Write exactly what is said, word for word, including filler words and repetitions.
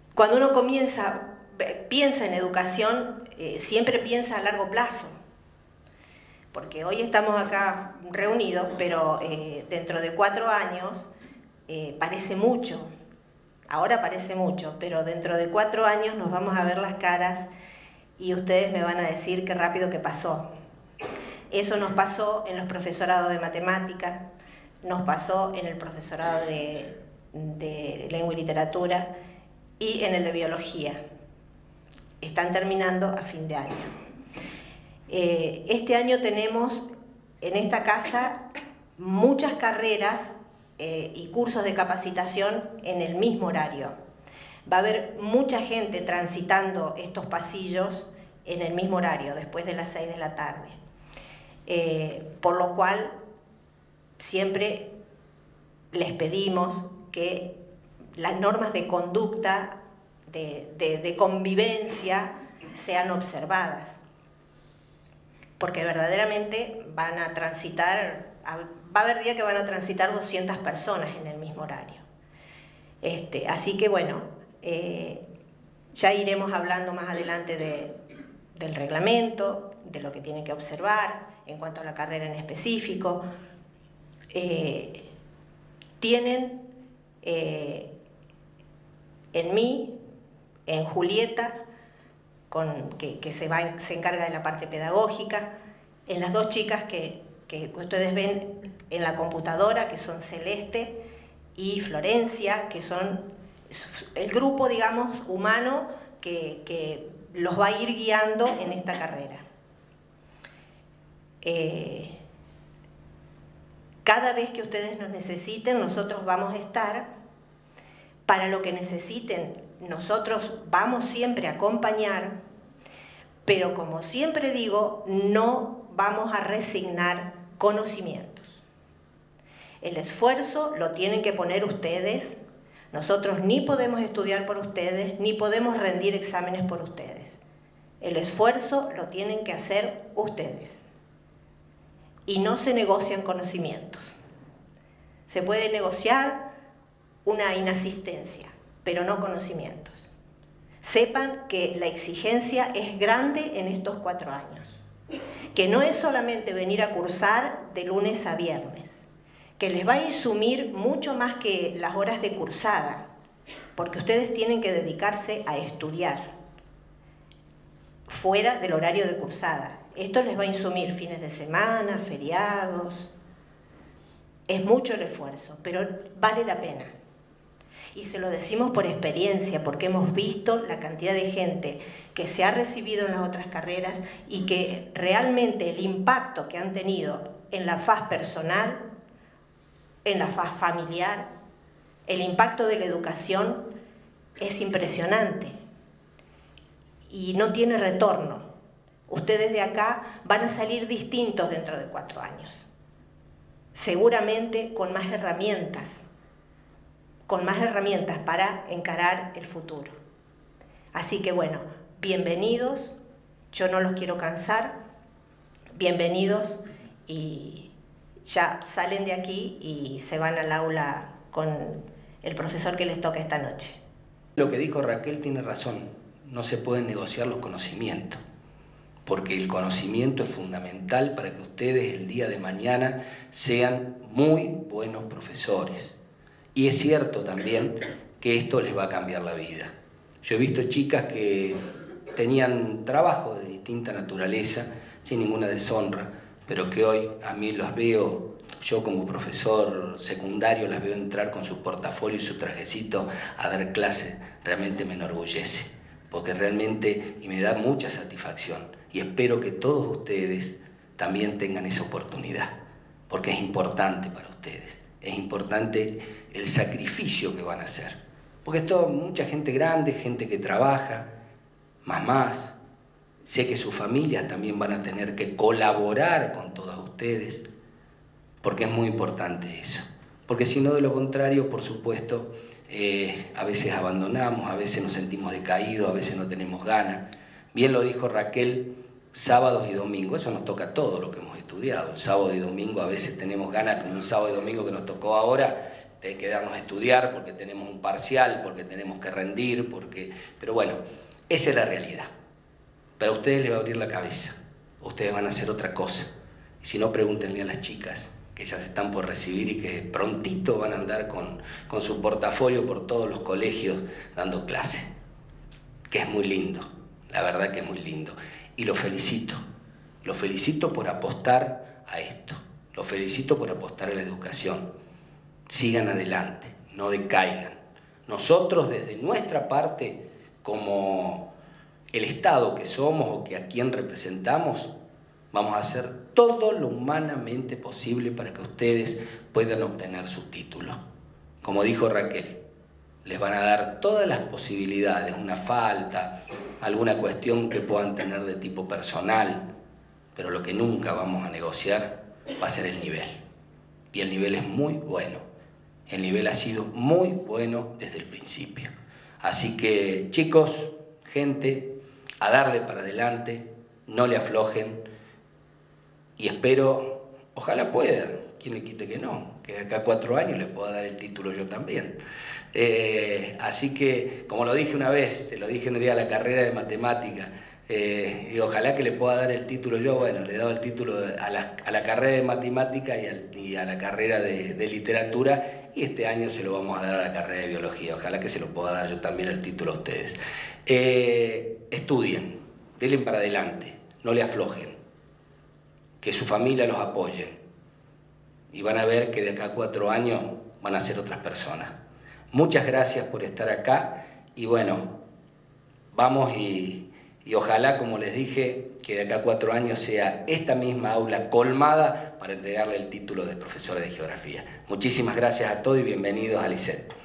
cuando uno comienza, piensa en educación, eh, siempre piensa a largo plazo. Porque hoy estamos acá reunidos, pero eh, dentro de cuatro años eh, parece mucho. Ahora parece mucho, pero dentro de cuatro años nos vamos a ver las caras y ustedes me van a decir qué rápido que pasó. Eso nos pasó en los profesorados de matemáticas, nos pasó en el profesorado de, de lengua y literatura y en el de biología. Están terminando a fin de año. Eh, este año tenemos en esta casa muchas carreras eh, y cursos de capacitación en el mismo horario. Va a haber mucha gente transitando estos pasillos en el mismo horario, después de las seis de la tarde. Eh, por lo cual, siempre les pedimos que las normas de conducta, de, de, de convivencia, sean observadas. Porque verdaderamente van a transitar, va a haber días que van a transitar doscientas personas en el mismo horario. Este, así que bueno, eh, ya iremos hablando más adelante de, del reglamento, de lo que tienen que observar en cuanto a la carrera en específico. Eh, tienen eh, en mí, en Julieta, Con, que, que se, va, se encarga de la parte pedagógica, en las dos chicas que, que ustedes ven en la computadora, que son Celeste y Florencia, que son el grupo, digamos, humano que, que los va a ir guiando en esta carrera. Eh, cada vez que ustedes nos necesiten, nosotros vamos a estar. Para lo que necesiten, nosotros vamos siempre a acompañar, pero como siempre digo, no vamos a resignar conocimientos. El esfuerzo lo tienen que poner ustedes. Nosotros ni podemos estudiar por ustedes, ni podemos rendir exámenes por ustedes. El esfuerzo lo tienen que hacer ustedes. Y no se negocian conocimientos. Se puede negociar una inasistencia, pero no conocimientos. Sepan que la exigencia es grande en estos cuatro años, que no es solamente venir a cursar de lunes a viernes, que les va a insumir mucho más que las horas de cursada, porque ustedes tienen que dedicarse a estudiar fuera del horario de cursada. Esto les va a insumir fines de semana, feriados. Es mucho el esfuerzo, pero vale la pena. Y se lo decimos por experiencia, porque hemos visto la cantidad de gente que se ha recibido en las otras carreras y que realmente el impacto que han tenido en la faz personal, en la faz familiar, el impacto de la educación es impresionante y no tiene retorno. Ustedes de acá van a salir distintos dentro de cuatro años, seguramente con más herramientas, con más herramientas para encarar el futuro. Así que bueno, bienvenidos, yo no los quiero cansar, bienvenidos y ya salen de aquí y se van al aula con el profesor que les toca esta noche. Lo que dijo Raquel tiene razón, no se pueden negociar los conocimientos, porque el conocimiento es fundamental para que ustedes el día de mañana sean muy buenos profesores. Y es cierto también que esto les va a cambiar la vida. Yo he visto chicas que tenían trabajo de distinta naturaleza, sin ninguna deshonra, pero que hoy a mí los veo, yo como profesor secundario, las veo entrar con sus portafolios y su trajecito a dar clases. Realmente me enorgullece, porque realmente y me da mucha satisfacción. Y espero que todos ustedes también tengan esa oportunidad, porque es importante para ustedes. Es importante el sacrificio que van a hacer. Porque esto, mucha gente grande, gente que trabaja, más más. Sé que sus familias también van a tener que colaborar con todos ustedes, porque es muy importante eso. Porque si no, de lo contrario, por supuesto, eh, a veces abandonamos, a veces nos sentimos decaídos, a veces no tenemos ganas. Bien lo dijo Raquel, sábados y domingos, eso nos toca todo lo que hemos estudiado. Sábado y domingo a veces tenemos ganas, como un sábado y domingo que nos tocó ahora, de quedarnos a estudiar, porque tenemos un parcial, porque tenemos que rendir, porque... pero bueno, esa es la realidad. Pero a ustedes les va a abrir la cabeza, ustedes van a hacer otra cosa. Y si no, pregúntenle a las chicas, que ya se están por recibir y que prontito van a andar con, con su portafolio por todos los colegios dando clases, que es muy lindo, la verdad que es muy lindo. Y los felicito, los felicito por apostar a esto, los felicito por apostar a la educación. Sigan adelante, no decaigan. Nosotros desde nuestra parte, como el Estado que somos o que a quien representamos, vamos a hacer todo lo humanamente posible para que ustedes puedan obtener sus títulos. Como dijo Raquel, les van a dar todas las posibilidades, una falta, alguna cuestión que puedan tener de tipo personal, pero lo que nunca vamos a negociar va a ser el nivel. Y el nivel es muy bueno. El nivel ha sido muy bueno desde el principio. Así que, chicos, gente, a darle para adelante, no le aflojen, y espero, ojalá pueda, quien le quite que no, que de acá a cuatro años les pueda dar el título yo también. Eh, así que, como lo dije una vez, te lo dije en el día de la carrera de matemática, eh, y ojalá que le pueda dar el título yo. Bueno, le he dado el título a la, a la carrera de matemática y, al, y a la carrera de, de literatura, y este año se lo vamos a dar a la carrera de biología. Ojalá que se lo pueda dar yo también el título a ustedes. Eh, estudien, denle para adelante, no le aflojen, que su familia los apoye, y van a ver que de acá a cuatro años van a ser otras personas. Muchas gracias por estar acá, y bueno, vamos y, y ojalá, como les dije, que de acá a cuatro años sea esta misma aula colmada para entregarle el título de profesor de geografía. Muchísimas gracias a todos y bienvenidos al I C E T.